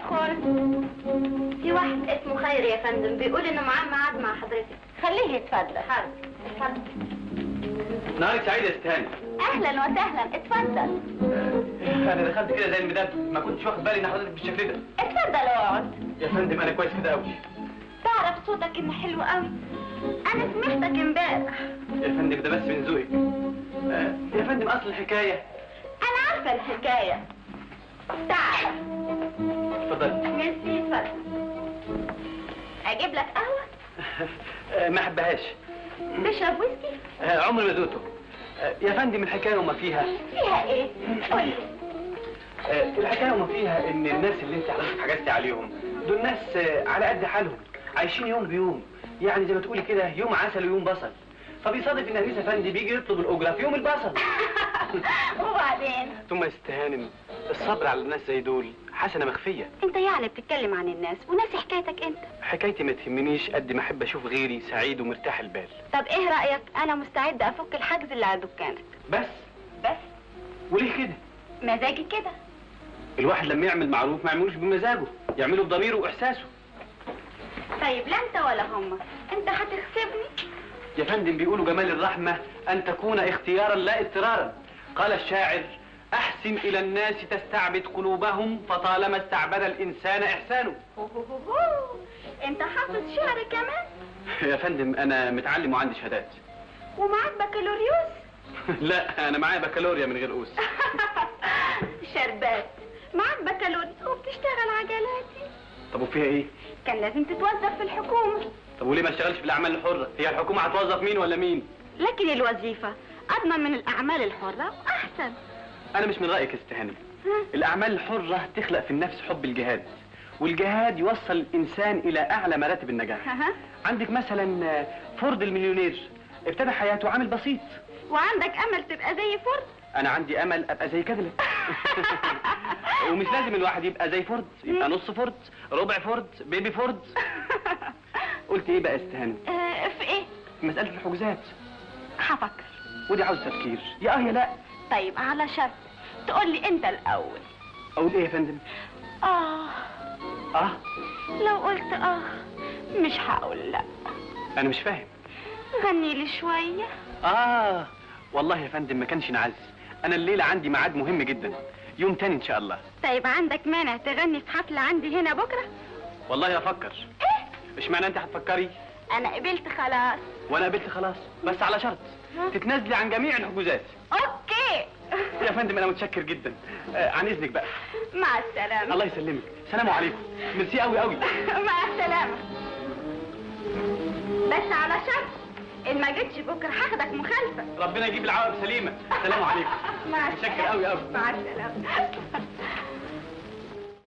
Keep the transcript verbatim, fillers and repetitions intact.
ادخل. في واحد اسمه خير يا فندم بيقول انه معاه ميعاد مع حضرتك. خليه يتفضل. حاضر اتفضل. نهارك سعيد يا ست هاني. اهلا وسهلا اتفضل. انا دخلت كده زي المداد، ما كنتش واخد بالي ان حضرتك بالشكل ده. اتفضل اقعد. يا فندم انا كويس كده قوي. تعرف صوتك انه حلو قوي. انا سمعتك امبارح. يا فندم ده بس من ذوقك. آه يا فندم اصل الحكايه. انا عارفه الحكايه. تعال. اتفضل. ميرسي اتفضل. اجيب لك قهوه؟ آه ما احبهاش. تشرب ويسكي؟ آه عمري ما دوقته. آه يا فندم الحكايه وما فيها. فيها ايه؟ قولي. آه الحكايه وما فيها ان الناس اللي انت حضرتك حجزتي عليهم دول ناس آه على قد حالهم، عايشين يوم بيوم، يعني زي ما تقولي كده يوم عسل ويوم بصل. فبيصادف ان انيس افندي بيجي يطلب الاجره في يوم البصل. وبعدين؟ ثم يا ست هانم الصبر على الناس زي دول حسنه مخفيه. انت يعني بتتكلم عن الناس وناسي حكايتك انت. حكايتي ما تهمنيش قد ما احب اشوف غيري سعيد ومرتاح البال. طب ايه رايك؟ انا مستعده افك الحجز اللي على دكانك. بس بس وليه كده؟ مزاجي كده. الواحد لما يعمل معروف ما يعملوش بمزاجه، يعمله بضميره واحساسه. طيب لا انت ولا هم، انت هتغصبني؟ يا فندم بيقولوا جمال الرحمه ان تكون اختيارا لا اضطرارا. قال الشاعر: احسن الى الناس تستعبد قلوبهم فطالما استعبد الانسان احسانه. انت حافظ شعر كمان؟ يا فندم انا متعلم وعندي شهادات. ومعاك بكالوريوس؟ لا انا معايا بكالوريا من غير قوس. شربات. معاك بكالوريوس وبتشتغل عجلاتي. طب وفيها ايه؟ كان لازم تتوظف في الحكومه. طب وليه ما اشتغلش في الاعمال الحره؟ هي الحكومه هتوظف مين ولا مين؟ لكن الوظيفه اضمن من الاعمال الحره واحسن. انا مش من رايك يا ست هانم. الاعمال الحره تخلق في النفس حب الجهاد، والجهاد يوصل الانسان الى اعلى مراتب النجاح. عندك مثلا فورد المليونير ابتدى حياته عامل بسيط. وعندك امل تبقى زي فورد؟ انا عندي امل ابقى زي كاديلاك. ومش لازم الواحد يبقى زي فورد، يبقى نص فورد، ربع فورد، بيبي فورد. قلت ايه بقى يا ست هانم؟ آه في ايه؟ في مساله الحجوزات. هفكر. ودي عاوز تفكير، يا اه يا لا. طيب على شرط تقول لي انت الاول. اقول ايه يا فندم؟ اه. اه؟ لو قلت اه مش هقول لا. انا مش فاهم. غني لي شويه. اه والله يا فندم ما كانش نعز، انا الليله عندي ميعاد مهم جدا، يوم تاني ان شاء الله. طيب عندك مانع تغني في حفله عندي هنا بكره؟ والله افكر. ايه؟ اشمعنى انت هتفكري؟ انا قبلت خلاص. وانا قبلت خلاص، بس على شرط تتنازلي عن جميع الحجوزات. اوكي. يا فندم انا متشكر جدا. آه عن اذنك بقى. مع السلامه. الله يسلمك. سلام عليكم. ميرسي قوي قوي. مع السلامه. بس على شرط ان ما جيتش بكره هاخدك مخالفه. ربنا يجيب العواقب سليمه. سلام عليكم. مع متشكر قوي قوي. مع السلامه.